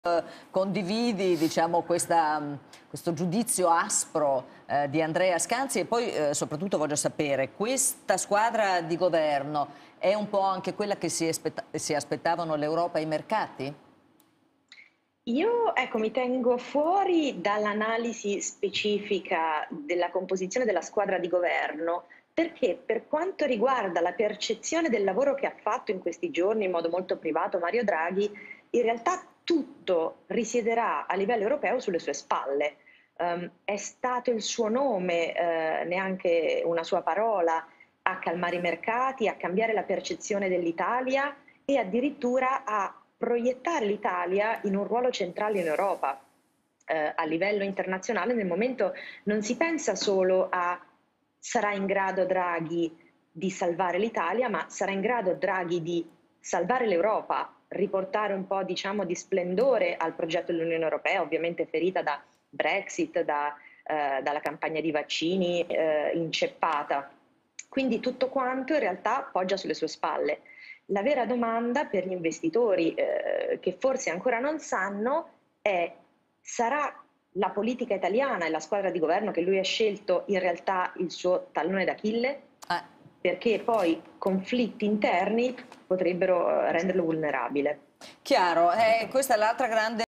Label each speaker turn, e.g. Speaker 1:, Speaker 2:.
Speaker 1: Condividi, diciamo, questo giudizio aspro di Andrea Scanzi e poi soprattutto voglio sapere, questa squadra di governo è un po' anche quella che si aspettavano l'Europa e i mercati?
Speaker 2: Io, ecco, mi tengo fuori dall'analisi specifica della composizione della squadra di governo, perché per quanto riguarda la percezione del lavoro che ha fatto in questi giorni in modo molto privato Mario Draghi, in realtà tutto risiederà a livello europeo sulle sue spalle. È stato il suo nome, neanche una sua parola, a calmare i mercati, a cambiare la percezione dell'Italia e addirittura a proiettare l'Italia in un ruolo centrale in Europa. A livello internazionale nel momento non si pensa solo a sarà in grado Draghi di salvare l'Italia, ma sarà in grado Draghi di salvare l'Europa, riportare un po', diciamo, di splendore al progetto dell'Unione Europea, ovviamente ferita da Brexit, dalla campagna di vaccini inceppata. Quindi tutto quanto in realtà poggia sulle sue spalle. La vera domanda per gli investitori, che forse ancora non sanno, è: sarà la politica italiana e la squadra di governo che lui ha scelto in realtà il suo tallone d'Achille?
Speaker 1: Eh,
Speaker 2: Perché poi conflitti interni potrebbero renderlo vulnerabile.
Speaker 1: chiaro, questa è l'altra grande